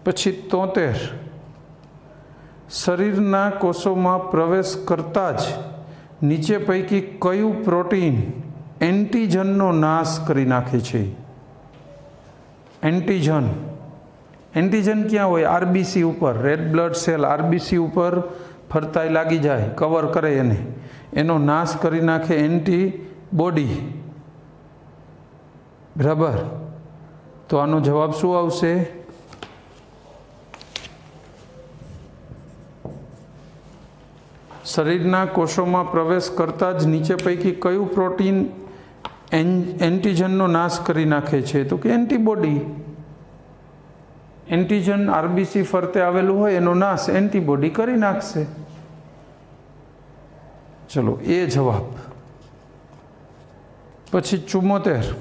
પછી 73 શરીરના કોષોમાં પ્રવેશ કરતા જ નીચે પૈકી કયું પ્રોટીન એન્ટીજનનો નાશ કરી નાખે છે? એન્ટીજન ક્યાં હોય? આરબીસી ઉપર, રેડ બ્લડ સેલ આરબીસી ઉપર ફરતાઈ લાગી જાય, કવર કરે એને, એનો નાશ કરી નાખે એન્ટીબોડી. બરાબર, તો આનો જવાબ શું આવશે? શરીરના કોષોમાં પ્રવેશ કરતા જ નીચે પૈકી કયું પ્રોટીન એન્ટીજનનો નાશ કરી નાખે છે? તો કે એન્ટીબોડી. એન્ટીજન આરબીસી ફરતે આવેલું હોય એનો નાશ એન્ટીબોડી કરી નાખશે. ચલો, એ જવાબ. પછી 74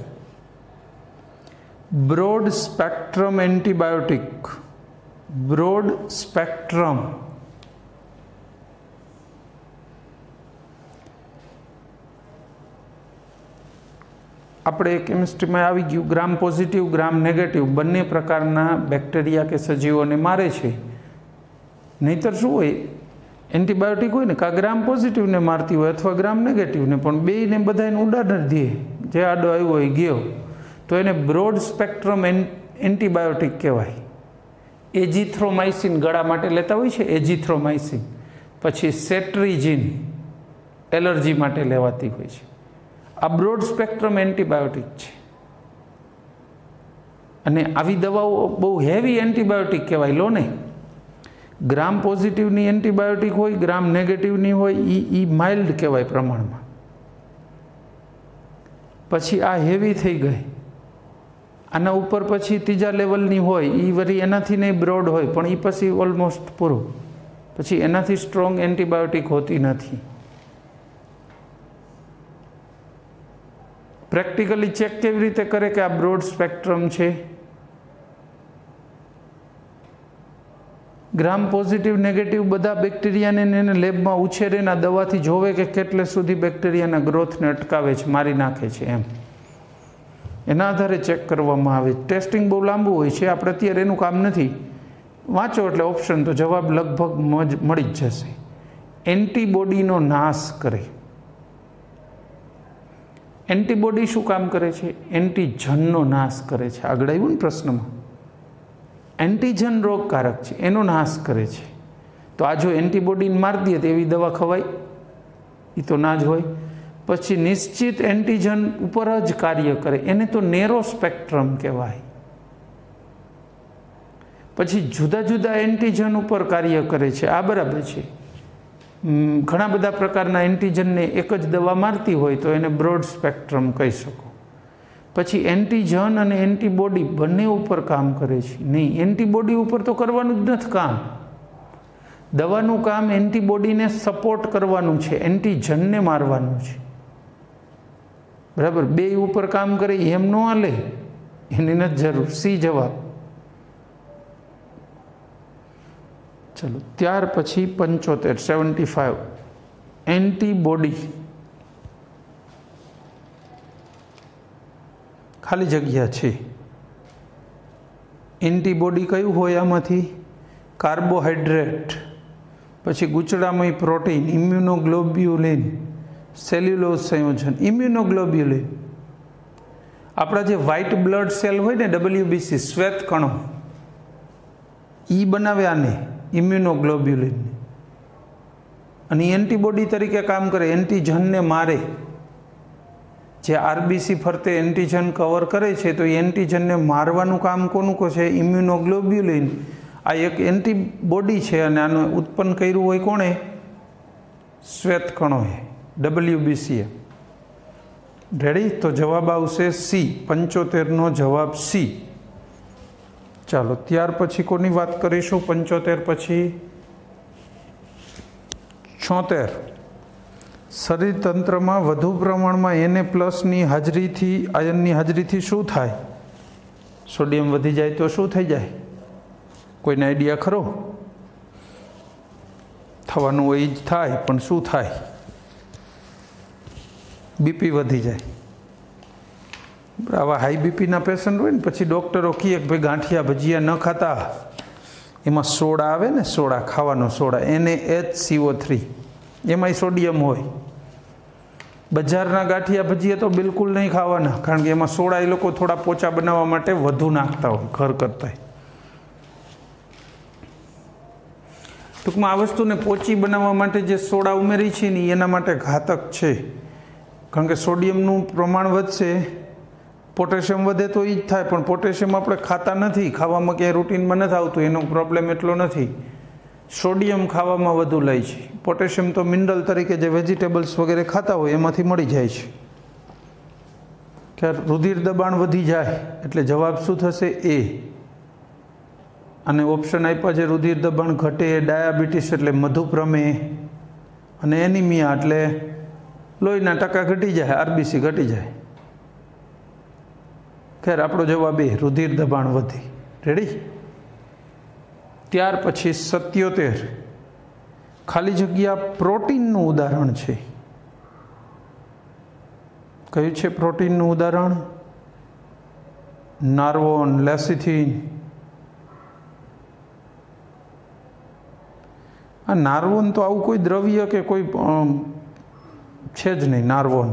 broad spectrum antibiotic. Broad spectrum આપણે કેમિસ્ટ્રીમાં આવી ગયું. ગ્રામ પોઝિટિવ, ગ્રામ નેગેટિવ બંને પ્રકારના બેક્ટેરિયા કે સજીવોને મારે છે. નહીંતર શું હોય, એન્ટીબાયોટિક હોય ને કાં ગ્રામ પોઝિટિવને મારતી હોય અથવા ગ્રામ નેગેટિવને, પણ બેયને બધાને ઉડાડ દે, જે આડો આવ્યો હોય ગયો, તો એને બ્રોડ સ્પેક્ટ્રમ એન્ટીબાયોટિક કહેવાય. એજીથ્રોમાઇસિન ગળા માટે લેતા હોય છે, એજીથ્રોમાઇસિન. પછી સેટ્રીજિન એલર્જી માટે લેવાતી હોય છે. આ બ્રોડ સ્પેક્ટ્રમ એન્ટીબાયોટિક છે. અને આવી દવાઓ બહુ હેવી એન્ટીબાયોટિક કહેવાય. લો ને, ગ્રામ પોઝિટિવની એન્ટીબાયોટિક હોય, ગ્રામ નેગેટિવની હોય, એ માઇલ્ડ કહેવાય પ્રમાણમાં. પછી આ હેવી થઈ ગઈ. આના ઉપર પછી ત્રીજા લેવલની હોય, એ વળી એનાથી નહીં બ્રોડ હોય, પણ એ પછી ઓલમોસ્ટ પૂરું. પછી એનાથી સ્ટ્રોંગ એન્ટીબાયોટિક હોતી નથી. પ્રેક્ટિકલી ચેક કેવી રીતે કરે કે આ બ્રોડ સ્પેક્ટ્રમ છે? ગ્રામ પોઝિટિવ નેગેટિવ બધા બેક્ટેરિયાને એને લેબમાં ઉછેરે ને દવાથી જોવે કે કેટલે સુધી બેક્ટેરિયાના ગ્રોથને અટકાવે છે, મારી નાખે છે. એમ એના આધારે ચેક કરવામાં આવે. ટેસ્ટિંગ બહુ લાંબુ હોય છે, આપણે અત્યારે એનું કામ નથી. વાંચો એટલે ઓપ્શન તો જવાબ લગભગ મળી જ જશે. એન્ટીબોડીનો નાશ કરે. એન્ટીબોડી શું કામ કરે છે? એન્ટીજનનો નાશ કરે છે. આગળ આવ્યું ને પ્રશ્નમાં, એન્ટીજન રોગકારક છે, એનો નાશ કરે છે. તો આ જો એન્ટીબોડીને મારી દે તો એવી દવા ખવાય? એ તો ના જ હોય. પછી નિશ્ચિત એન્ટીજન ઉપર જ કાર્ય કરે, એને તો નેરો સ્પેક્ટ્રમ કહેવાય. પછી જુદા જુદા એન્ટીજન ઉપર કાર્ય કરે છે. આ બરાબર છે. ઘણા બધા પ્રકારના એન્ટીજનને એક જ દવા મારતી હોય તો એને બ્રોડ સ્પેક્ટ્રમ કહી શકો. પછી એન્ટીજન અને એન્ટીબોડી બંને ઉપર કામ કરે છે? નહીં, એન્ટીબોડી ઉપર તો કરવાનું જ નથી કામ. દવાનું કામ એન્ટીબોડીને સપોર્ટ કરવાનું છે, એન્ટીજનને મારવાનું છે. બરાબર, બે ઉપર કામ કરે એમ ન હાલે, એની નથી જરૂર. સી જવાબ. ચલો, ત્યાર પછી 75 એન્ટીબોડી. ખાલી જગ્યા છે. એન્ટીબોડી કયું હોય આમાંથી? કાર્બોહાઈડ્રેટ, પછી ગુચડામય પ્રોટીન, ઇમ્યુનોગ્લોબ્યુલિન, સેલ્યુલોઝ સંયોજન. ઇમ્યુનોગ્લોબ્યુલિન આપણા જે વ્હાઇટ બ્લડ સેલ હોય ને, WBC શ્વેત કણો, એ બનાવે આને ઇમ્યુનોગ્લોબ્યુલિન. અને એન્ટીબોડી તરીકે કામ કરે, એન્ટીજનને મારે. જે આરબીસી ફરતે એન્ટીજન કવર કરે છે, તો એ એન્ટીજનને મારવાનું કામ કોનું છે? ઇમ્યુનોગ્લોબ્યુલિન. આ એક એન્ટીબોડી છે અને આનું ઉત્પન્ન કર્યું હોય કોણે? શ્વેત કણોએ, WBCએ. રેડી? તો જવાબ આવશે સી. 75નો જવાબ સી. ચાલો, ત્યાર પછી કોની વાત કરીશું? 75 પછી 76 શરીર તંત્રમાં વધુ પ્રમાણમાં Na+ની હાજરીથી, આયનની હાજરીથી શું થાય? સોડિયમ વધી જાય તો શું થઈ જાય? કોઈને આઈડિયા ખરો? થવાનું હોય જ થાય, પણ શું થાય? બીપી વધી જાય. આવા હાઈ બીપીના પેશન્ટ હોય ને, પછી ડૉક્ટરો કહે કે ભાઈ ગાંઠિયા ભજીયા ન ખાતા, એમાં સોડા આવે ને, સોડા ખાવાનો સોડા, NaHCO3, એમાંય સોડિયમ હોય. બજારના ગાંઠિયા ભજીયા તો બિલકુલ નહીં ખાવાના, કારણ કે એમાં સોડા એ લોકો થોડા પોચા બનાવવા માટે વધુ નાખતા હોય ઘર કરતાં. ટૂંકમાં આ વસ્તુને પોચી બનાવવા માટે જે સોડા ઉમેરી છે ને એના માટે ઘાતક છે, કારણ કે સોડિયમનું પ્રમાણ વધશે, પોટેશિયમ વધે તો એ જ થાય, પણ પોટેશિયમ આપણે ખાતા નથી, ખાવામાં ક્યાંય રૂટીનમાં નથી આવતું, એનો પ્રોબ્લેમ એટલો નથી. સોડિયમ ખાવામાં વધુ લે છે. પોટેશિયમ તો મિનરલ તરીકે જે વેજીટેબલ્સ વગેરે ખાતા હોય એમાંથી મળી જાય છે. કે રુધિર દબાણ વધી જાય એટલે જવાબ શું થશે? એ. અને ઓપ્શન આપ્યા છે રુધિર દબાણ ઘટે, ડાયાબિટીસ એટલે મધુપ્રમેહ, અને એનિમિયા એટલે લોહીના ટકા ઘટી જાય, આરબીસી ઘટી જાય. ખેર આપણો જવાબ એ, રુધિર દબાણ વધે. રેડી? ત્યાર પછી 77 ખાલી જગ્યા પ્રોટીનનું ઉદાહરણ છે. કયું છે પ્રોટીનનું ઉદાહરણ? નાર્વોન, લેસિથિન. આ નાર્વોન તો આવું કોઈ દ્રવ્ય કે કોઈ છે જ નહીં. નાર્વોન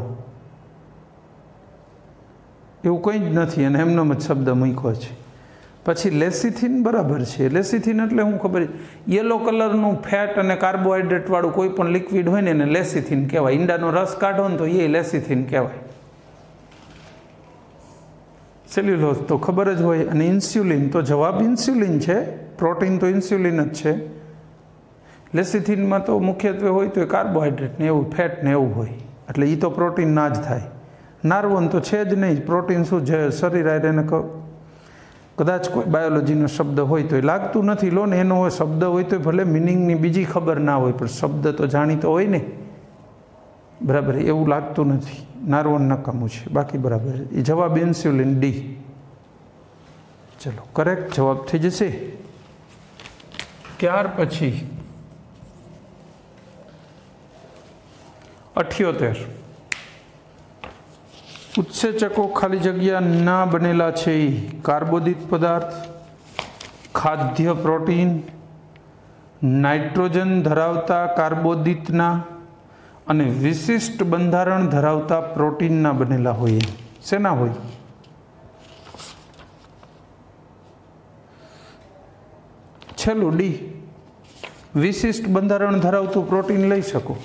એવું કંઈ જ નથી, અને એમનો જ શબ્દ મૂક્યો છે. પછી લેસિથિન બરાબર છે. લેસિથિન એટલે શું ખબર? યલો કલરનું ફેટ અને કાર્બોહાઈડ્રેટ વાળું કોઈ પણ લિક્વિડ હોય ને એને લેસિથિન કહેવાય. ઈંડાનો રસ કાઢો ને તો એ લેસિથિન કહેવાય. સેલ્યુલોઝ તો ખબર જ હોય. અને ઇન્સ્યુલિન તો જવાબ ઇન્સ્યુલિન છે. પ્રોટીન તો ઇન્સ્યુલિન જ છે. લેસિથિનમાં તો મુખ્યત્વે હોય તો એ કાર્બોહાઈડ્રેટ ને એવું, ફેટ ને એવું હોય, એટલે એ તો પ્રોટીન ના જ થાય. નાર્વોન તો છે જ નહીં. પ્રોટીન શું છે? શરીર આરે એને કદાચ કોઈ બાયોલોજીનો શબ્દ હોય તો એ લાગતું નથી. લો ને એનો શબ્દ હોય તો ભલે મિનિંગની બીજી ખબર ના હોય, પણ શબ્દ તો જાણીતો હોય ને. બરાબર, એવું લાગતું નથી. નાર્વોન નકામું છે, બાકી બરાબર. એ જવાબ ઇન્સ્યુલિન, ડી. ચલો, કરેક્ટ જવાબ થઈ જશે. ત્યાર પછી 78 ઉત્સેચકો ખાલી જગ્યા ના બનેલા છે. કાર્બોદિત પદાર્થ, ખાદ્ય પ્રોટીન, નાઇટ્રોજન ધરાવતા કાર્બોદિતના અને વિશિષ્ટ બંધારણ ધરાવતા પ્રોટીનના બનેલા હોય. શેના હોય? છેલ્લું ડી. વિશિષ્ટ બંધારણ ધરાવતું પ્રોટીન લઈ શકો.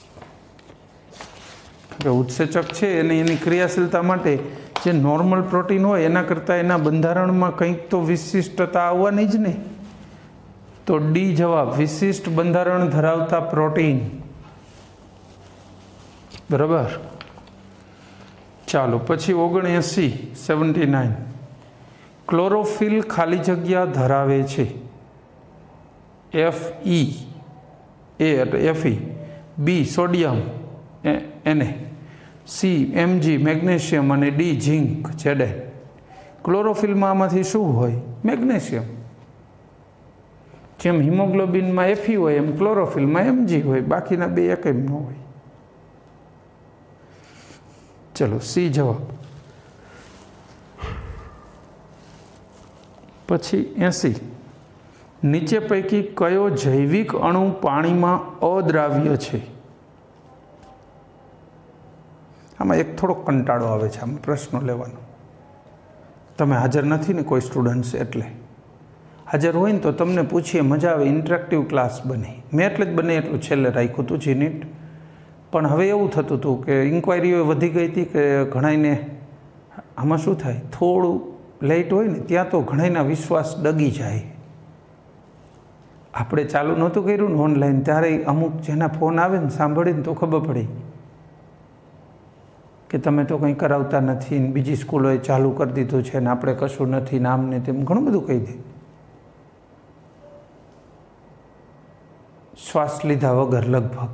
ઉત્સેચક છે અને એની ક્રિયાશીલતા માટે જે નોર્મલ પ્રોટીન હોય એના કરતાં એના બંધારણમાં કંઈક તો વિશિષ્ટતા આવવાની જ ને. તો ડી જવાબ, વિશિષ્ટ બંધારણ ધરાવતા પ્રોટીન. બરાબર. ચાલો પછી 79 ક્લોરોફિલ ખાલી જગ્યા ધરાવે છે. Fe, Fe, B sodium, Na, C Mg magnesium અને ડી ઝિંક, Zn. ક્લોરોફિલમાં આમાંથી શું હોય? મેગ્નેશિયમ. જેમ હિમોગ્લોબિનમાં Fe હોય એમ ક્લોરોફિલમાં Mg હોય, બાકીના બે એક ન હોય. ચલો, સી જવાબ. પછી 80 નીચે પૈકી કયો જૈવિક અણુ પાણીમાં અદ્રાવ્ય છે? આમાં એક થોડો કંટાળો આવે છે આમાં પ્રશ્નો લેવાનો. તમે હાજર નથી ને કોઈ સ્ટુડન્ટ્સ, એટલે હાજર હોય ને તો તમને પૂછીએ, મજા આવે, ઇન્ટરેક્ટિવ ક્લાસ બને. મેં એટલે જ બને એટલું છેલ્લે રાખ્યું હતું જીનીટ. પણ હવે એવું થતું હતું કે ઇન્ક્વાયરીઓ વધી ગઈ હતી કે ઘણાઈને આમાં શું થાય, થોડું લેટ હોય ને ત્યાં તો ઘણાના વિશ્વાસ ડગી જાય. આપણે ચાલુ નહોતું કર્યું ને ઓનલાઈન, ત્યારે અમુક જેના ફોન આવે ને સાંભળીને તો ખબર પડી કે તમે તો કંઈ કરાવતા નથી ને બીજી સ્કૂલોએ ચાલુ કરી દીધું છે ને આપણે કશું નથી ને આમ ને તેમ ઘણું બધું કહી દે. શ્વાસ લીધા વગર લગભગ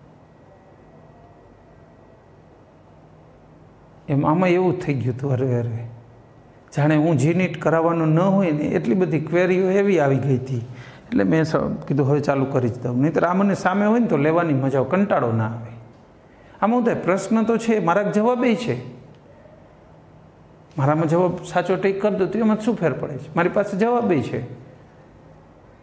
એમ આમાં એવું થઈ ગયું હતું. હરવે જાણે હું જીનીટ કરાવવાનું ન હોય ને એટલી બધી ક્વેરીઓ એવી આવી ગઈ હતી. એટલે મેં કીધું હવે ચાલુ કરી જ દઉં, નહીં તો આ મને સામે હોય ને તો લેવાની મજા, કંટાળો ના આવે. આમાં થાય પ્રશ્ન તો છે, મારા જવાબ એ છે. મારામાં જવાબ સાચો ટીક કરી દો તો એમાં શું ફેર પડે છે? મારી પાસે જવાબ એ છે.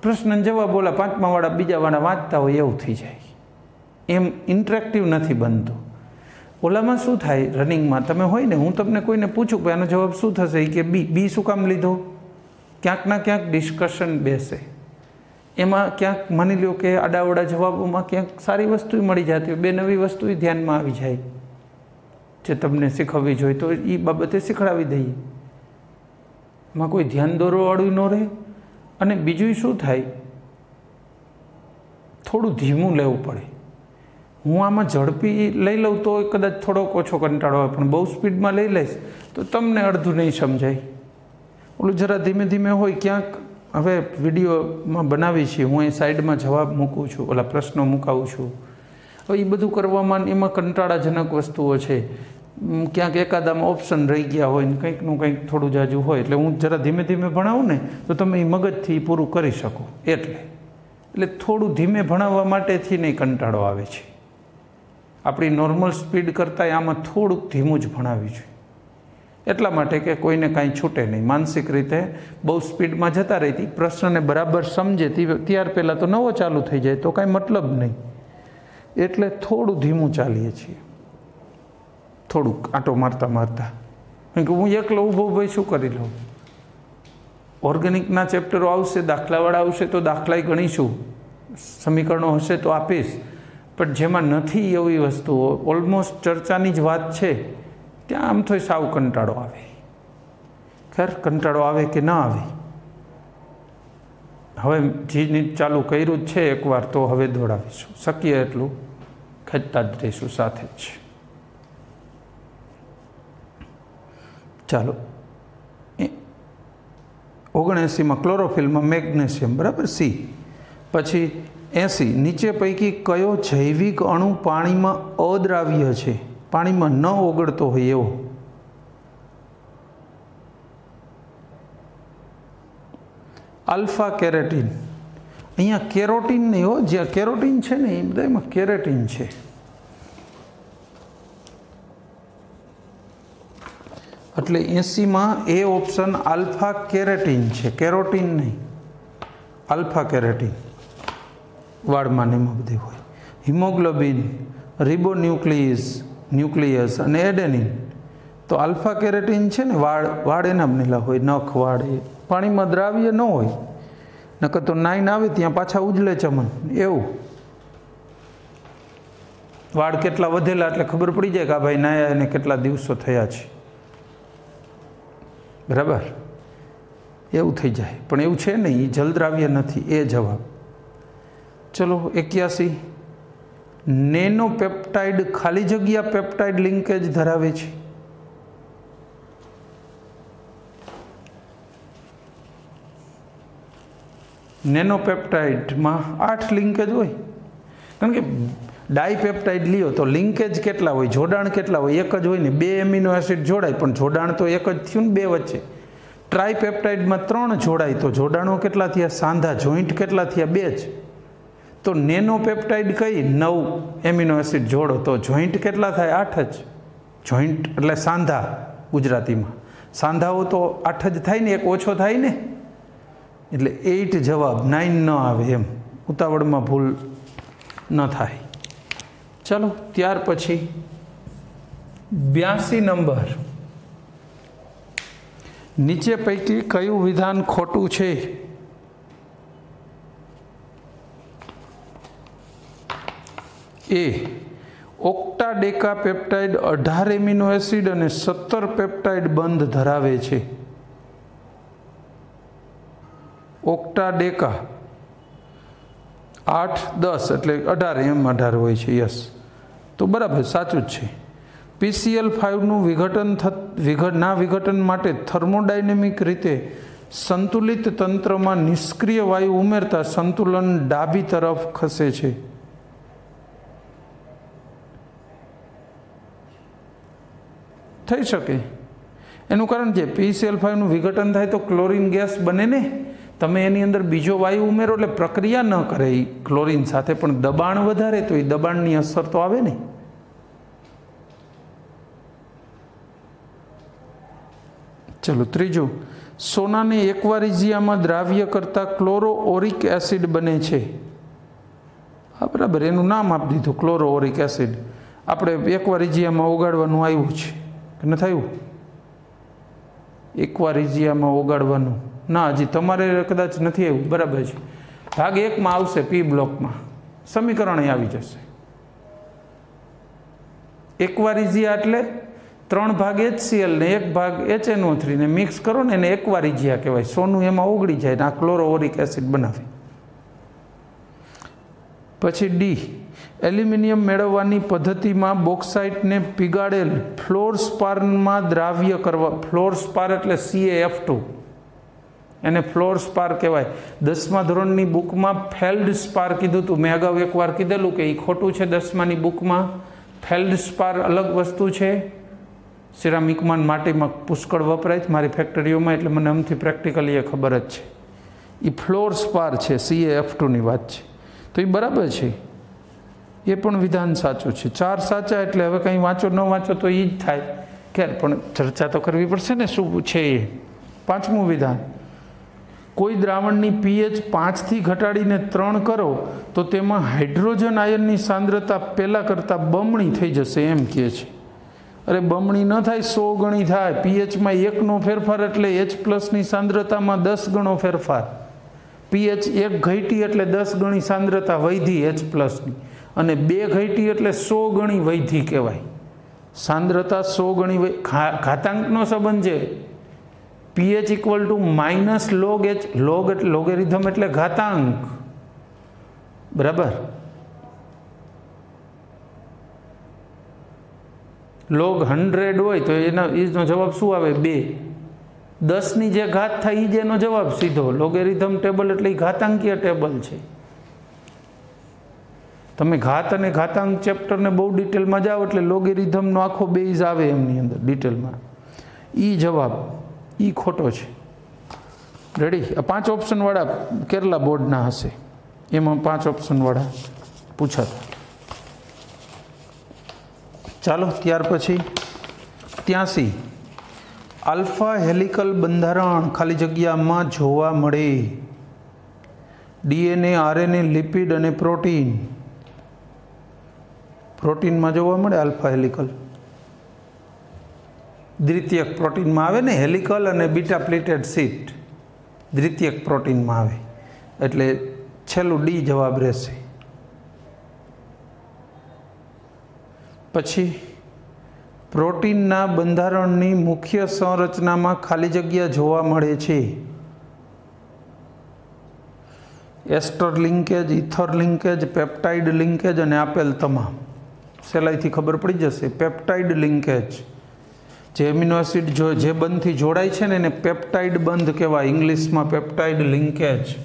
પ્રશ્ન જવાબ ઓલા 5મા વાળા બીજા વાળા વાંચતા હોય એવું થઈ જાય, એમ ઇન્ટરેક્ટિવ નથી બનતું. ઓલામાં શું થાય, રનિંગમાં તમે હોય ને, હું તમને કોઈને પૂછું કે આનો જવાબ શું થશે, કે બી શું કામ લીધો, ક્યાંક ના ક્યાંક ડિસ્કશન બેસે. એમાં ક્યાંક માની લો કે આડાવડા જવાબોમાં ક્યાંક સારી વસ્તુ મળી જતી હોય, બે નવી વસ્તુ ધ્યાનમાં આવી જાય જે તમને શીખવવી જોઈએ, તો એ બાબતે શીખડાવી દઈએ. એમાં કોઈ ધ્યાન દોરવાવાળું ન રહે. અને બીજું શું થાય, થોડું ધીમું લેવું પડે. હું આમાં ઝડપી લઈ લઉં તો કદાચ થોડોક ઓછો કંટાળો આવે, પણ બહુ સ્પીડમાં લઈ લઈશ તો તમને અડધું નહીં સમજાય. ઓલું જરા ધીમે ધીમે હોય. ક્યાંક હવે વિડીયોમાં બનાવી છીએ, હું એ સાઈડમાં જવાબ મૂકું છું, ઓલા પ્રશ્નો મુકાવું છું. હવે એ બધું કરવામાં એમાં કંટાળાજનક વસ્તુઓ છે, ક્યાંક એકાદામાં ઓપ્શન રહી ગયા હોય ને કંઈકનું કંઈક થોડું જાજુ હોય, એટલે હું જરા ધીમે ધીમે ભણાવું ને તો તમે એ મગજથી પૂરું કરી શકો. એટલે થોડું ધીમે ભણાવવા માટેથી નહીં કંટાળો આવે છે. આપણી નોર્મલ સ્પીડ કરતાં આમાં થોડુંક ધીમું જ ભણાવી જોઈએ, એટલા માટે કે કોઈને કાંઈ છૂટે નહીં. માનસિક રીતે બહુ સ્પીડમાં જતા રહેતી, પ્રશ્નને બરાબર સમજે ત્યાર પહેલાં તો નવો ચાલુ થઈ જાય તો કાંઈ મતલબ નહીં. એટલે થોડું ધીમું ચાલીએ છીએ, થોડુંક આંટો મારતા મારતા. કારણ કે હું એકલો ઊભો ભાઈ શું કરી લઉં. ઓર્ગેનિકના ચેપ્ટરો આવશે, દાખલાવાળા આવશે તો દાખલાય ગણીશું, સમીકરણો હશે તો આપીશ. પણ જેમાં નથી એવી વસ્તુઓ, ઓલમોસ્ટ ચર્ચાની જ વાત છે, ત્યાં આમ તો સાવ કંટાળો આવે. ખેર, કંટાળો આવે કે ના આવે, હવે જીની ચાલુ કર્યું જ છે એકવાર તો હવે દોડાવીશું, શક્ય એટલું ખેંચતા જ રહીશું સાથે જ. ચાલો, 79માં ક્લોરોફિલમાં મેગ્નેશિયમ, બરાબર, સી. પછી 80, નીચે પૈકી કયો જૈવિક અણુ પાણીમાં અદ્રાવ્ય છે, પાણીમાં ન ઓગળતો હોય એવો? Alpha keratin. અહીંયા કેરોટીન નહીં હો, જ્યાં કેરોટીન છે ને એ બધામાં કેરેટીન છે. એટલે 80માં એ ઓપ્શન આલ્ફા કેરેટીન છે, કેરોટીન નહીં, આલ્ફા કેરેટીન. વાળમાં ને એમાં બધે હોય. હિમોગ્લોબિન, ન્યુક્લિયસ અને એડેનિન. તો આલ્ફા કેરેટીન છે ને, વાળ એના બનેલા હોય, નખ, વાળ એ પાણીમાં દ્રાવ્ય ન હોય, નકર તો નાઈન આવે ત્યાં પાછા ઉજલે ચમન એવું. વાળ કેટલા વધેલા એટલે ખબર પડી જાય કે આ ભાઈ નાયા એને કેટલા દિવસો થયા છે, બરાબર, એવું થઈ જાય. પણ એવું છે નહીં, એ જલદ્રાવ્ય નથી, એ જવાબ. ચલો, 81, નેનો પેપ્ટાઇડ ખાલી જગ્યા પેપ્ટાઇડ લિંકેજ ધરાવે છે. નેનો પેપ્ટાઇડમાં 8 લિંકેજ હોય, કારણ કે ડાયપેપ્ટાઇડ લ્યો તો લિંકેજ કેટલા હોય, જોડાણ કેટલા હોય, એક જ હોય ને, 2 એમિનો એસિડ જોડાય પણ જોડાણ તો એક જ થયું ને 2 વચ્ચે. ટ્રાયપેપ્ટાઇડમાં 3 જોડાય તો જોડાણો કેટલા થયા, સાંધા, જોઈન્ટ કેટલા થયા, 2 જ. તો નેનો પેપ્ટાઇડ કઈ 9 એમિનો એસિડ જોડો તો જોઈન્ટ કેટલા થાય, 8 જ. જોઈન્ટ એટલે સાંધા ગુજરાતીમાં, સાંધાઓ તો 8 જ થાય ને, એક ઓછો થાય ને, એટલે 8 જવાબ, 9 ન આવે એમ, ઉતાવળમાં ભૂલ ન થાય. ચાલો, ત્યાર પછી 82 નંબર, નીચે પૈકી કયું વિધાન ખોટું છે? A, octadeca peptide 18 amino acid અને 17 પેપ્ટાઇડ બંધ ધરાવે છે. ઓક્ટાડેકા 8, 10 એટલે 18, એમ 18 હોય છે. યસ, તો બરાબર, સાચું જ છે. PCl5નું વિઘટન માટે થર્મોડાયનેમિક રીતે સંતુલિત તંત્રમાં નિષ્ક્રિય વાયુ ઉમેરતા સંતુલન ડાબી તરફ ખસે છે. થઈ શકે, એનું કારણ છે PCl5નું વિઘટન થાય તો ક્લોરીન ગેસ બને ને, તમે એની અંદર બીજો વાયુ ઉમેરો એટલે પ્રક્રિયા ન કરે એ ક્લોરીન સાથે, પણ દબાણ વધારે તો એ દબાણની અસર તો આવે ને. चलो त्रीजू, सोना ने एक्वारिजिया में द्राव्य करता क्लोरोओरिक एसिड बने छे। हाँ बराबर, एनु नाम आप दीधुं क्लोरोओरिक एसिड। आपणे एक्वारिजिया में ओगाड़वानुं आव्युं छे के नथी आव्युं? एक्वारिजिया में ओगाड़वानुं ना, हजी तमारे कदाच नथी आव्युं। बराबर छे, भाग 1 में आवशे, पी ब्लॉक में समीकरण आवी जशे। एक्वारिजिया एटले 3 भाग HCl ने 1 भाग HNO3 ने मिक्स करो ने एने एक्वारिजिया कहेवाय। सोनू एमां ओगળી जाय, आ क्लोरोओरिक एसिड बनावे। पछी डी, एल्युमिनियम मेळववानी पद्धतिमां बोक्साइट ने पीगाड़ेल फ्लोरस्पार द्राव्य करवा। फ्लोरस्पार एटले CaF2, एने फ्लोरस्पार कहेवाय। 10मा धोरणनी बुकमां फेल्डस्पार कीधुं हतुं। मैं अगाऊ एक वार कीधेलुं के ई खोटुं छे। 10मानी बुकमां फेल्डस्पार अलग वस्तु छे। सिरामिक में माटी में पुष्कळ वपराय मारी फैक्टरीओ में, एटले मने अमथी प्रेक्टिकली खबर ज छे। ई फ्लोरस्पार छे, CaF2 नी वात छे। तो ये बराबर है, ये पण विधान साचुं छे। 4 साचा एटले हवे कहीं वाँचो न वाँचो तो ई ज थाय। खेर पण चर्चा तो करवी पड़शे ने शुं छे ए। 5मुं विधान, कोई द्रावणनी pH 5 थी घटाडीने 3 करो तो तेमां हाइड्रोजन आयननी सांद्रता पहेला करता बमणी थई जशे एम कहे छे। अरे बमणी न थाय, 100 गणी थाय। pH में 1 नो फेरफार एटले H+ नी सांद्रता में 10 गणो फेरफार। pH 1 घटी एटले 10 गणी सांद्रता वधी H+ नी, अने 2 घटी एटले 100 गणी वधी कहेवाय। सांद्रता 100 गणी घातांकनो संबंध छे। pH - log H, log logarithm एटले घातांक, बराबर। log 100 होय तो एनो जवाब शुं आवे? 2। 10 नी जे घात थाय ई जेनो जवाब सीधो। लोगेरिथम टेबल एटले घातांकीय टेबल छे। तमे घात अने घातांक चेप्टर ने बहु डिटेल में जाओ एटले लोगेरिथम नो आखो बेज आवे एमनी अंदर डिटेल में। ई जवाब ई खोटो छे। रेडी? 5 ऑप्शन वाला केरला बोर्ड ना हशे, एमां 5 ऑप्शन वाला पूछाता। चालो त्यार पछी 83, आल्फा हेलिकल बंधारण खाली जग्या में जोवा मळे। DNA, RNA, लिपिड अने प्रोटीन। प्रोटीन में जोवा मळे आल्फा हेलिकल। द्वितीयक प्रोटीन में आवे ने हेलिकल अने बीटा प्लेटेड सीट, द्वितीयक प्रोटीन में आवे एटले छेल्लुं डी जवाब रहेशे। पछी प्रोटीनना बंधारणनी मुख्य संरचना में खाली जग्या जोवा मळे छे। Ester linkage, ether linkage, peptide linkage अने आपेल तमाम। सहेलाईथी खबर पड़ी जशे। पेप्टाइड लिंकेज, जे एमिनो एसिड जो जे बंधथी जोड़ाय छे ने एने पेप्टाइड बंध कहेवाय, इंग्लिश में पेप्टाइड लिंकेज।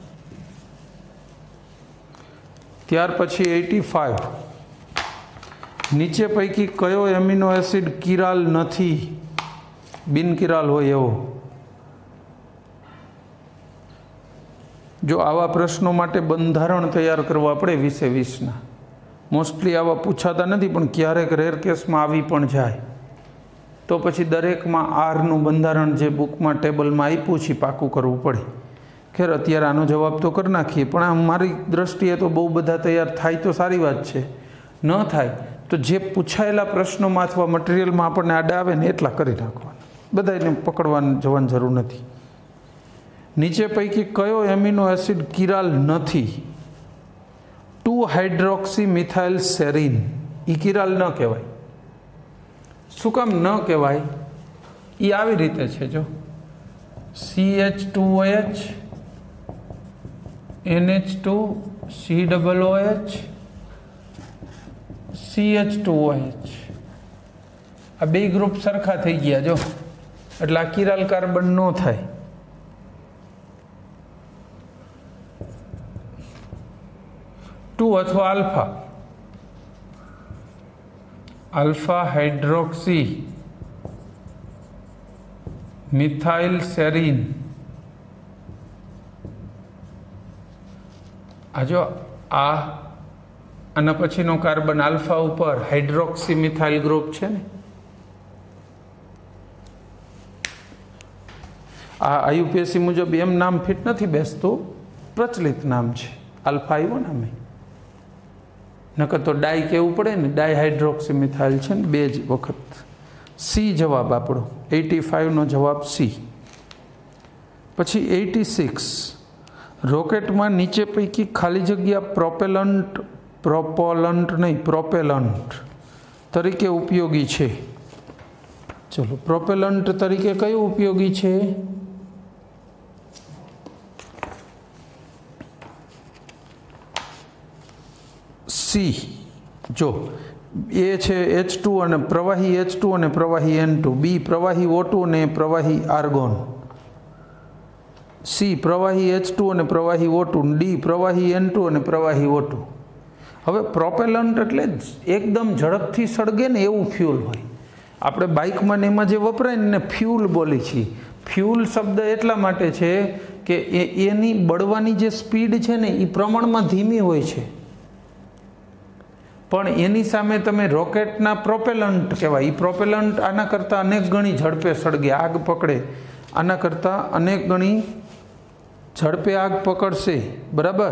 त्यार पछी 85, नीचे पैकी कयो एमिनो एसिड किराल नथी? बिन किराल होय एवो। जो आवा प्रश्नों माटे बंधारण तैयार करवा पड़े 20 ना। मोस्टली आवा पूछाता नहीं, पण क्यारेक रेर केस में आवी पण जाय। तो पछी दरेक में आर नु बंधारण जे बुक में टेबल में आप्युं छे पाकू करवू पड़े। खेर अत्यारे आनो जवाब तो कर नाखीए, पण आ मारी दृष्टिए तो बहु बधा तैयार थाय तो सारी बात छे। न थाय तो जे पूछायेला प्रश्नों में अथवा मटीरियल में आपणे आडा आवे ने एटला करी नाखवाना। बधाने पकड़वा जवानी जरूर नथी। नीचे पैकी कयो एमिनो एसिड किराल नथी? 2-हाइड्रोक्सी मिथाइल सेरीन। ई किराल न कहेवाय। शुं काम न कहेवाय? ई आवी रीते छे जो CH2OH NH2 COOH CH2OH आ बे ग्रुप सरखा थई गया जो, એટલે આ કિરાલ કાર્બન નો થાય। टू अथवा alpha, alpha hydroxy methyl serine. आ जो आना पछीनो कार्बन अल्फा ऊपर हाइड्रोक्सी मिथाइल ग्रुप छे ने, આ આયુપીએસસી મુજબ એમ નામ ફિટ નથી બેસતું, પ્રચલિત નામ છે. આલ્ફા આવ્યો ને અમે, નકર તો ડાય કહેવું પડે ને, ડાયહાઇડ્રોક્સી મિથાઇલ છે ને 2 જ વખત. સી જવાબ આપણો, 85નો જવાબ સી. પછી 86, રોકેટમાં નીચે પૈકી ખાલી જગ્યા પ્રોપેલન્ટ તરીકે ઉપયોગી છે. ચલો, પ્રોપેલન્ટ તરીકે કયું ઉપયોગી છે? સી. જો એ છે H2 અને પ્રવાહી H2 અને પ્રવાહી N2, બી પ્રવાહી O2 અને પ્રવાહી આર્ગોન, સી પ્રવાહી H2 અને પ્રવાહી O2, ડી પ્રવાહી N2 અને પ્રવાહી O2. હવે પ્રોપેલન્ટ એટલે એકદમ ઝડપથી સળગે ને એવું ફ્યુલ હોય. આપણે બાઇકમાં ને એમાં જે વપરાય ને ફ્યુલ બોલી છીએ. ફ્યુલ શબ્દ એટલા માટે છે કે એની બળવાની જે સ્પીડ છે ને એ પ્રમાણમાં ધીમી હોય છે, પણ એની સામે તમે રોકેટના પ્રોપેલન્ટ કહેવાય. એ પ્રોપેલન્ટ આના કરતાં અનેક ગણી ઝડપે સળગે, આગ પકડે, આના કરતાં અનેક ગણી ઝડપે આગ પકડશે. બરાબર.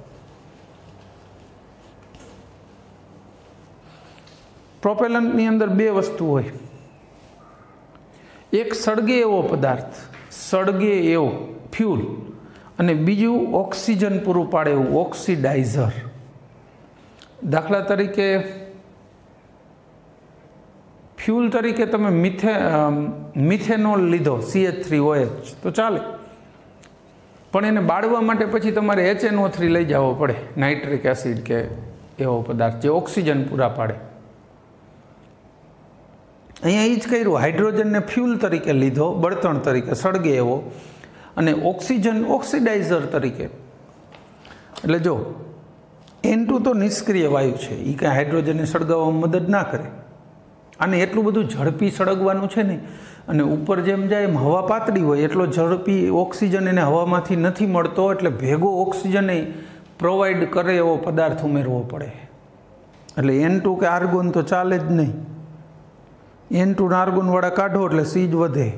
પ્રોપેલન્ટની અંદર 2 વસ્તુ હોય, એક સળગે એવો પદાર્થ, સળગે એવો ફ્યુલ, અને બીજું ઓક્સિજન પૂરું પાડે એવું ઓક્સિડાઇઝર. દાખલા તરીકે ફ્યુલ તરીકે તમે મિથેનોલ લીધો, CH3OH, તો ચાલે, પણ એને બાળવા માટે પછી તમારે HNO3 લઈ જવો પડે, નાઇટ્રિક એસિડ કે એવો પદાર્થ જે ઓક્સિજન પૂરા પાડે. અહીંયા એ જ કર્યું, હાઇડ્રોજનને ફ્યુલ તરીકે લીધો, બળતણ તરીકે સળગે એવો, અને ઓક્સિજન ઓક્સિડાઇઝર તરીકે. એટલે જો N2 તો નિષ્ક્રિય વાયુ છે, એ કાંઈ હાઇડ્રોજનને સળગાવવામાં મદદ ના કરે. આને એટલું બધું ઝડપી સળગવાનું છે ને, અને ઉપર જેમ જાય એમ હવા પાતળી હોય, એટલો ઝડપી ઓક્સિજન એને હવામાંથી નથી મળતો, એટલે ભેગો ઓક્સિજન પ્રોવાઈડ કરે એવો પદાર્થ ઉમેરવો પડે. એટલે N2 કે આર્ગોન તો ચાલે જ નહીં. N2 ને આર્ગોનવાળા કાઢો એટલે સી જ વધે.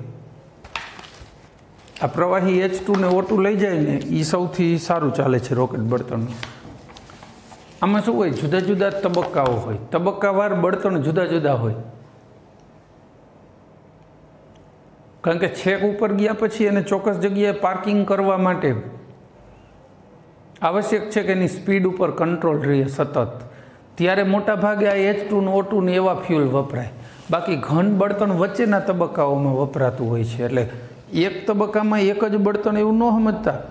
આ પ્રવાહી H2 ને O2 લઈ જાય ને એ સૌથી સારું ચાલે છે રોકેટ બળતણનું. આમાં શું હોય, જુદા જુદા તબક્કાઓ હોય, તબક્કાવાર બળતણ જુદા જુદા હોય. કારણ કે છેક ઉપર ગયા પછી એને ચોક્કસ જગ્યાએ પાર્કિંગ કરવા માટે આવશ્યક છે કે એની સ્પીડ ઉપર કંટ્રોલ રહે સતત. ત્યારે મોટા ભાગે આ H2 ને O2 ને એવા ફ્યુલ વપરાય. બાકી ઘન બળતણ વચ્ચેના તબક્કાઓમાં વપરાતું હોય છે. એટલે એક તબક્કામાં એક જ બળતણ એવું ન સમજતા.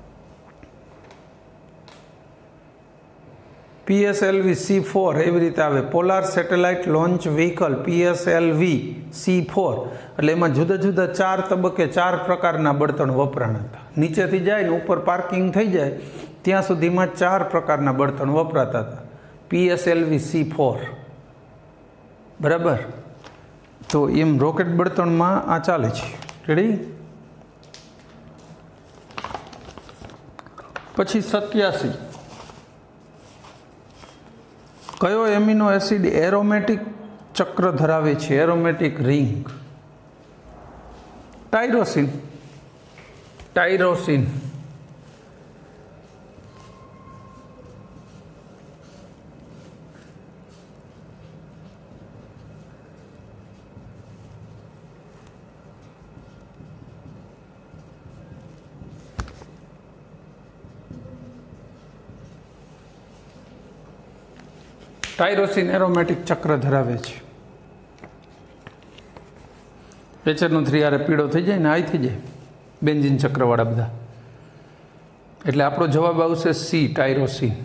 PSLV C4 એવી રીતે આવે, polar satellite launch vehicle PSLV C4. એટલે એમાં જુદા જુદા 4 તબક્કે 4 પ્રકારના બળતણ વપરાણા હતા. નીચેથી જાય ને ઉપર પાર્કિંગ થઈ જાય ત્યાં સુધીમાં 4 પ્રકારના બળતણ વપરાતા હતા. PSLV C4. બરાબર. તો એમ રોકેટ બળતણમાં આ ચાલે છે. રેડી. પછી 87, કયો એમિનો એસિડ એરોમેટિક ચક્ર ધરાવે છે, aromatic ring? Tyrosine. Tyrosine. Tyrosine aromatic ચક્ર ધરાવે છે. HNO3 આરે પીળો થઈ જાય ને આઈ થઈ જાય, બેન્ઝીન ચક્રવાળા બધા. એટલે આપણો જવાબ આવશે સી, ટાયરોસિન.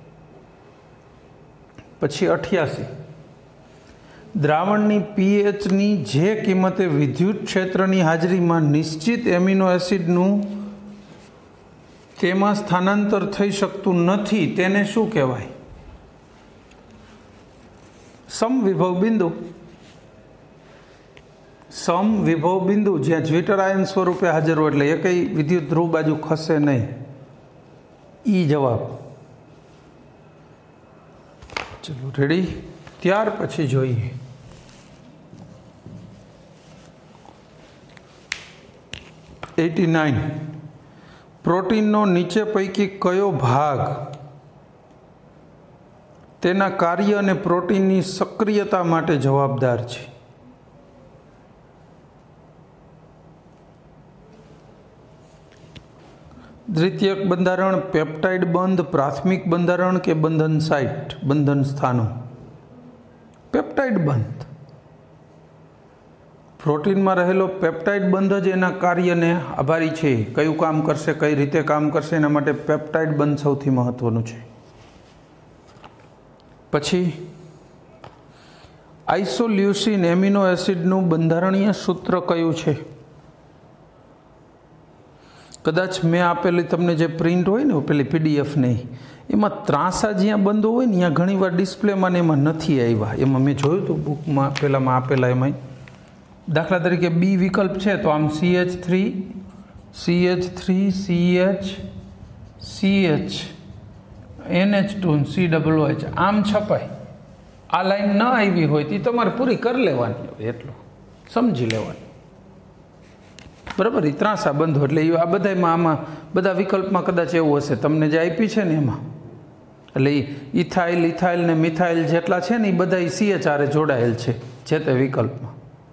પછી 88, દ્રાવણની pHની જે કિંમતે વિદ્યુત ક્ષેત્રની હાજરીમાં નિશ્ચિત એમિનો એસિડનું તેમાં સ્થાનાંતર થઈ શકતું નથી તેને શું કહેવાય? સમવિભવ બિંદુ. સમવિભવ બિંદુ જ્યાં જ્વિટર આયન સ્વરૂપે હાજર હોય, એટલે એ કંઈ વિદ્યુત ધ્રુવ બાજુ ખસે નહીં. ઈ જવાબ. ચલો રેડી. ત્યાર પછી જોઈએ 89 પ્રોટીનનો નીચે પૈકી કયો ભાગ તેના કાર્ય અને પ્રોટીનની સક્રિયતા માટે જવાબદાર છે? દ્વિતીયક બંધારણ, પેપ્ટાઇડ બંધ, પ્રાથમિક બંધારણ કે બંધન સાઇટ, બંધન સ્થાનો? પેપ્ટાઇડ બંધ. પ્રોટીનમાં રહેલો પેપ્ટાઇડ બંધ જ એના કાર્યને આભારી છે. કયું કામ કરશે, કઈ રીતે કામ કરશે, એના માટે પેપ્ટાઇડ બંધ સૌથી મહત્વનું છે. પછી આઇસોલ્યુસિન એમિનો એસિડનું બંધારણીય સૂત્ર કયું છે? કદાચ મેં આપેલી તમને જે પ્રિન્ટ હોય ને પેલી PDF નહીં, એમાં ત્રાંસા જ્યાં બંધો હોય ને ત્યાં ઘણીવાર ડિસ્પ્લેમાં ને એમાં નથી આવ્યા. એમાં મેં જોયું હતું બુકમાં પહેલાંમાં આપેલા એમાં. દાખલા તરીકે B વિકલ્પ છે તો આમ CH3 CH NH2 COOH આમ છપાય. આ લાઈન ન આવી હોય તો તમારે પૂરી કરી લેવાની, એટલું સમજી લેવાનું. બરાબર, એ ત્રાંસા બંધો એટલે આ બધામાં આમાં બધા વિકલ્પમાં કદાચ એવું હશે તમને જે આપી છે ને એમાં. એટલે ઇથાઇલ ઇથાઇલ ને મિથાઇલ જેટલા છે ને એ બધા CHR જોડાયેલ છે જે તે વિકલ્પમાં.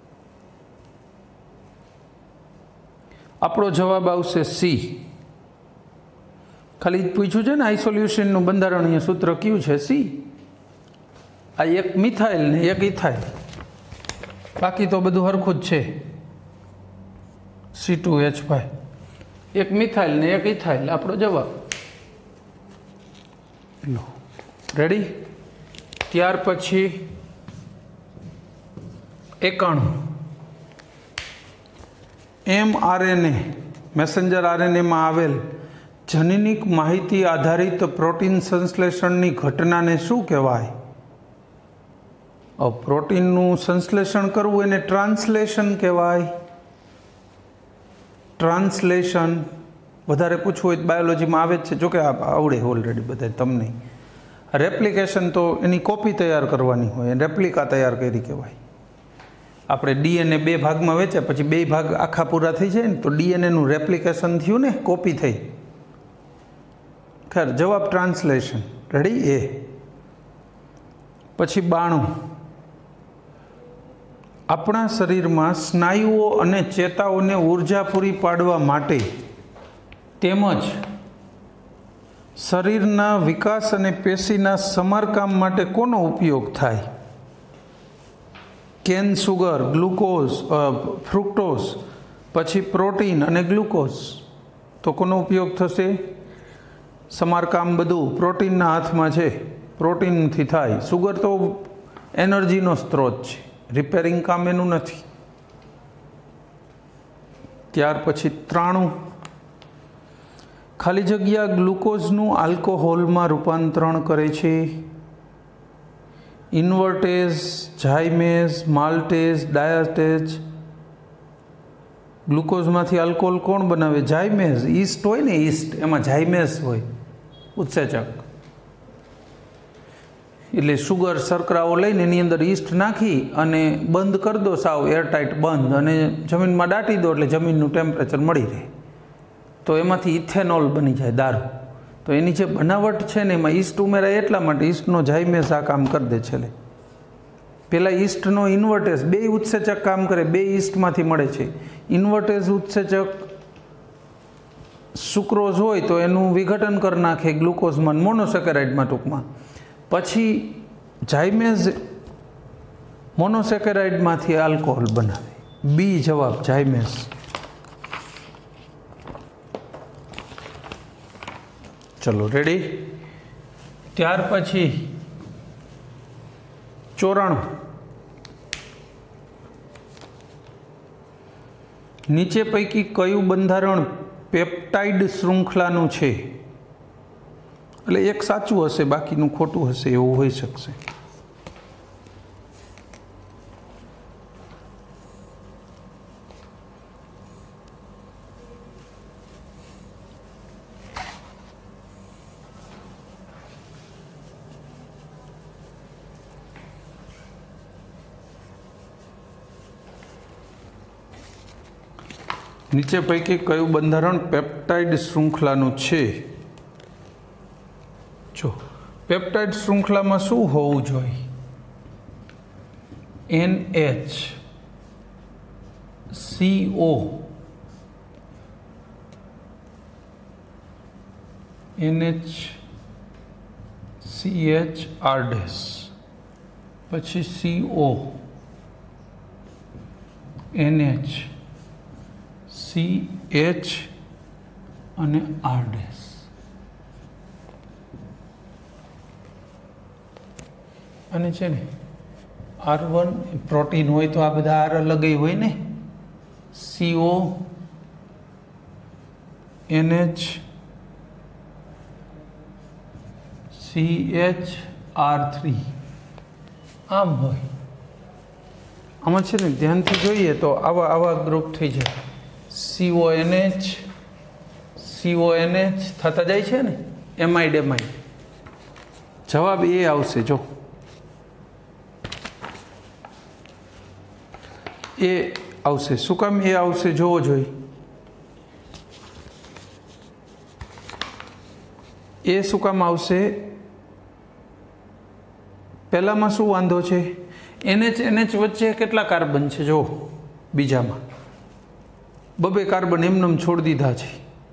આપણો જવાબ આવશે C. ખાલી પૂછ્યું છે ને આઇસોલ્યુશનનું બંધારણીય સૂત્ર કયું છે? C. આ એક મિથાઇલ ને એક ઇથાઇલ, બાકી તો બધું હરખું જ છે. C2H5, એક મિથાઇલ ને એક ઇથાઇલ, આપણો જવાબ. લો, રેડી? ત્યાર પછી 91 mRNA મેસેન્જર RNAમાં આવેલ જનીનિક માહિતી આધારિત પ્રોટીન સંશ્લેષણની ઘટનાને શું કહેવાય? પ્રોટીનનું સંશ્લેષણ કરવું એને ટ્રાન્સલેશન કહેવાય. ટ્રાન્સલેશન વધારે પૂછવું હોય તો બાયોલોજીમાં આવે જ છે, જોકે આવડે ઓલરેડી બધા તમને. રેપ્લિકેશન તો એની કોપી તૈયાર કરવાની હોય, રેપ્લિકા તૈયાર કરી કહેવાય. આપણે DNA 2 ભાગમાં વેચ્યા પછી 2 ભાગ આખા પૂરા થઈ જાય ને તો DNAનું રેપ્લિકેશન થયું ને, કોપી થઈ. ખેર, જવાબ ટ્રાન્સલેશન. રેડી? એ પછી 92 આપણા શરીરમાં સ્નાયુઓ અને ચેતાઓને ઉર્જા પૂરી પાડવા માટે તેમજ શરીરના વિકાસ અને પેશીના સમારકામ માટે કોનો ઉપયોગ થાય? કેન સુગર, ગ્લુકોઝ, ફ્રુક્ટોઝ, પછી પ્રોટીન અને ગ્લુકોઝ. તો કોનો ઉપયોગ થશે? સમારકામ બધું પ્રોટીનના હાથમાં છે, પ્રોટીનથી થાય. સુગર તો એનર્જીનો સ્ત્રોત છે, રિપેરિંગ કામ એનું નથી. ત્યાર પછી 93 ખાલી જગ્યા ગ્લુકોઝનું આલ્કોહોલમાં રૂપાંતરણ કરે છે? ઇન્વર્ટેઝ, ઝાઇમેઝ, માલ્ટેઝ, ડાયાસ્ટેઝ. ગ્લુકોઝમાંથી આલ્કોહોલ કોણ બનાવે? ઝાઇમેઝ. ઈસ્ટ હોય ને, ઈસ્ટ, એમાં ઝાઇમેઝ હોય, ઉત્સેચક. એટલે શુગર શર્કરાઓ લઈને એની અંદર ઈસ્ટ નાખી અને બંધ કરી દો, સાવ એરટાઇટ બંધ, અને જમીનમાં દાટી દો એટલે જમીનનું ટેમ્પરેચર મળી રહે. તો એમાંથી ઇથેનોલ બની જાય, દારૂ. તો એની જે બનાવટ છે ને એમાં ઈસ્ટ ઉમેરાય એટલા માટે ઈસ્ટનો ઝાઇમેઝ આ કામ કરી દે છે. પહેલાં ઈસ્ટનો ઇન્વર્ટેઝ, 2 ઉત્સેચક કામ કરે, 2 ઈસ્ટમાંથી મળે છે. ઇન્વર્ટેઝ ઉત્સેચક સુક્રોઝ હોય તો એનું વિઘટન કરી નાખે ગ્લુકોઝમાં, મોનોસેકેરાઇડમાં ટૂંકમાં. પછી ઝાઇમેઝ મોનોસેકેરાઇડમાંથી આલ્કોહોલ બનાવે. બી જવાબ, ઝાઇમેઝ. ચલો, રેડી? ત્યાર પછી 94 નીચે પૈકી કયું બંધારણ પેપ્ટાઇડ શૃંખલાનું છે? એટલે એક સાચું હશે, બાકીનું ખોટું હશે, એવું હોઈ શકશે. નીચે પૈકી કયું બંધારણ પેપ્ટાઇડ શૃંખલાનું છે? જો પેપ્ટાઇડ શૃંખલામાં શું હોવું જોઈએ? NH CO NH CH R dash પછી CO NH CH અને R ડેશ. અને છે ને R1 પ્રોટીન હોય તો આ બધા R અલગ હોય ને. CO NH CH R3 આમ હોય. આમાં છે ને ધ્યાનથી જોઈએ તો આવા આવા ગ્રુપ થઈ જાય. CONH CONH થતા જાય છે ને એમાઇડ એમાઇડ. જવાબ એ આવશે. જો એ આવશે. શું કામ એ આવશે જોવો જોઈએ. એ શું કામ આવશે? પહેલામાં શું વાંધો છે? NH વચ્ચે કેટલા કાર્બન છે? જો બીજામાં બબે કાર્બન એમનેમ છોડી દીધા છે.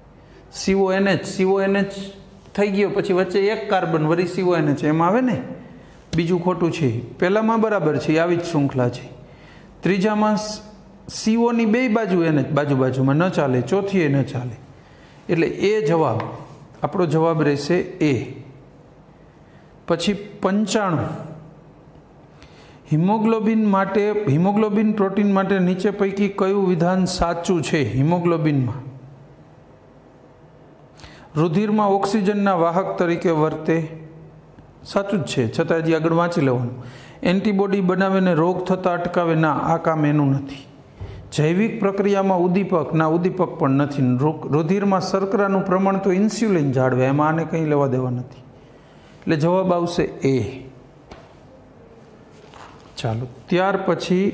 CONH થઈ ગયો પછી વચ્ચે એક કાર્બન વળી CONH એમ આવે ને. બીજું ખોટું છે. પહેલામાં બરાબર છે, આવી જ શૃંખલા છે. ત્રીજામાં CO ની બે બાજુ NH બાજુમાં ન ચાલે, ચોથી ન ચાલે. એટલે એ જવાબ આપણો જવાબ રહેશે એ. પછી 95 હિમોગ્લોબિન પ્રોટીન માટે નીચે પૈકી કયું વિધાન સાચું છે? હિમોગ્લોબિનમાં રુધિરમાં ઓક્સિજનના વાહક તરીકે વર્તે. સાચું જ છે, છતાં હજી આગળ વાંચી લેવાનું. એન્ટીબોડી બનાવીને રોગ થતા અટકાવે. ના, આ કામ એનું નથી. જૈવિક પ્રક્રિયામાં ઉદ્દીપક. ના, ઉદ્દીપક પણ નથી. રુધિરમાં શર્કરાનું પ્રમાણ તો ઇન્સ્યુલિન જાળવે, એમાં આને કંઈ લેવા દેવા નથી. એટલે જવાબ આવશે એ. ચાલો, ત્યાર પછી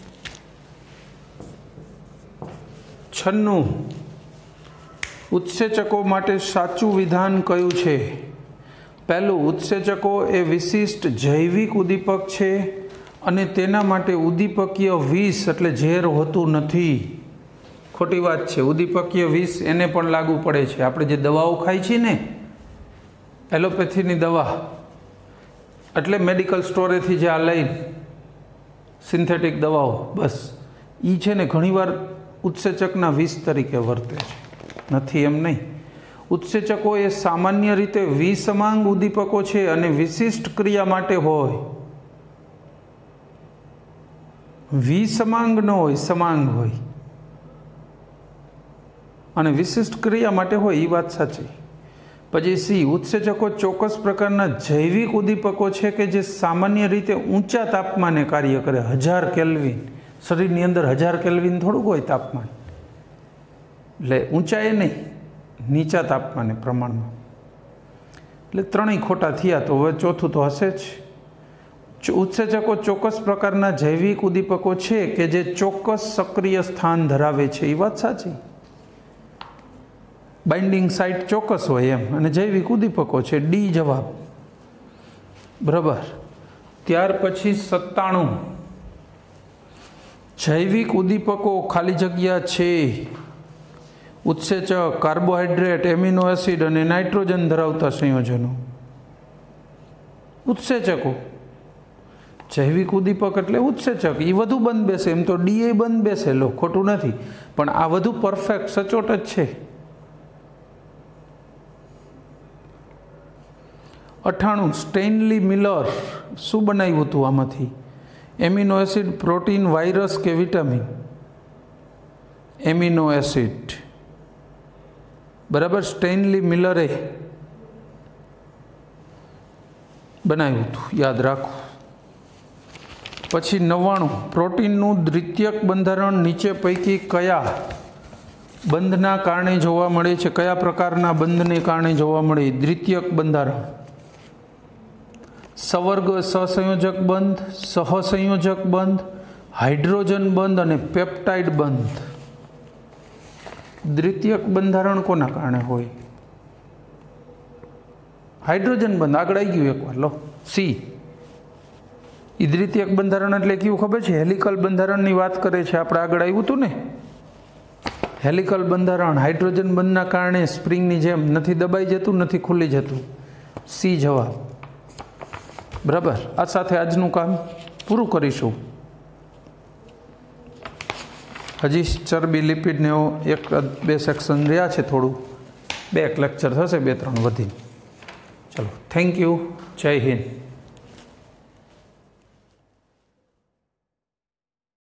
96 ઉત્સેચકો માટે સાચું વિધાન કયું છે? પહેલું, ઉત્સેચકો એ વિશિષ્ટ જૈવિક ઉદ્દીપક છે અને તેના માટે ઉદ્દીપકીય વિષ એટલે ઝેર હોતું નથી. ખોટી વાત છે. ઉદ્દીપકીય વિષ એને પણ લાગુ પડે છે. આપણે જે દવાઓ ખાઈ છીએ ને, એલોપેથીની દવા, એટલે મેડિકલ સ્ટોરેથી જે આ લઈ સિન્થેટિક દવાઓ, બસ એ છે ને ઘણીવાર ઉત્સેચકના વિષ તરીકે વર્તે છે. નથી એમ નહીં. ઉત્સેચકો એ સામાન્ય રીતે વિસમાંગ ઉદ્દીપકો છે અને વિશિષ્ટ ક્રિયા માટે હોય. વિસમાંગ ન હોય, સમાંગ હોય અને વિશિષ્ટ ક્રિયા માટે હોય. એ વાત સાચી. પછી સી, ઉત્સેચકો ચોક્કસ પ્રકારના જૈવિક ઉદ્દીપકો છે કે જે સામાન્ય રીતે ઊંચા તાપમાને કાર્ય કરે. 1000 કેલ્વિન. શરીરની અંદર 1000 કેલ્વિન થોડુંક હોય તાપમાન, એટલે ઊંચાઈ નહીં, નીચા તાપમાને પ્રમાણમાં. એટલે ત્રણેય ખોટા થયા, તો હવે ચોથું તો હશે જ. ઉત્સેચકો ચોક્કસ પ્રકારના જૈવિક ઉદ્દીપકો છે કે જે ચોક્કસ સક્રિય સ્થાન ધરાવે છે. એ વાત સાચી. બાઇન્ડિંગ સાઇટ ચોક્કસ હોય એમ, અને જૈવિક ઉદ્દીપકો છે. ડી જવાબ બરાબર. ત્યાર પછી 97 જૈવિક ઉદ્દીપકો ખાલી જગ્યા છે ઉત્સેચક, કાર્બોહાઈડ્રેટ, એમિનો એસિડ અને નાઇટ્રોજન ધરાવતા સંયોજનો. ઉત્સેચકો, જૈવિક ઉદ્દીપક એટલે ઉત્સેચક. એ વધુ બંધ બેસે. એમ તો ડી બંધ બેસે, લો ખોટું નથી, પણ આ વધુ પરફેક્ટ સચોટ જ છે. 98 સ્ટેનલી મિલર શું બનાવ્યું હતું આમાંથી? એમિનો એસિડ, પ્રોટીન, વાયરસ કે વિટામિન? એમિનો એસિડ બરાબર. સ્ટેનલી મિલરે બનાવ્યું હતું, યાદ રાખો. પછી 99 પ્રોટીનનું દ્વિતીયક બંધારણ નીચે પૈકી કયા બંધના કારણે જોવા મળે છે? કયા પ્રકારના બંધને કારણે જોવા મળે? દ્વિતીયક બંધારણ. સવર્ગ સહસંયોજક બંધ, સહસંયોજક બંધ, હાઇડ્રોજન બંધ અને પેપ્ટાઇડ બંધ. દ્વિતીયક બંધારણ કોના કારણે હોય? હાઇડ્રોજન બંધ. આગળ આવી ગયું એકવાર. લો સી. એ દ્વિતીયક બંધારણ એટલે કેવું ખબર છે? હેલિકલ બંધારણની વાત કરે છે. આપણે આગળ આવ્યું હતું ને, હેલિકલ બંધારણ હાઇડ્રોજન બંધના કારણે સ્પ્રિંગની જેમ નથી દબાઈ જતું, નથી ખુલ્લી જતું. સી જવાબ. બરાબર. આ સાથે આજનું કામ પૂરું કરીશું. હજી ચરબી લિપિડને 1-2 સેક્શન રહ્યા છે. થોડું 2 લેક્ચર થશે, 2-3 વધીને. ચલો, થેન્ક યુ. જય હિન્દ.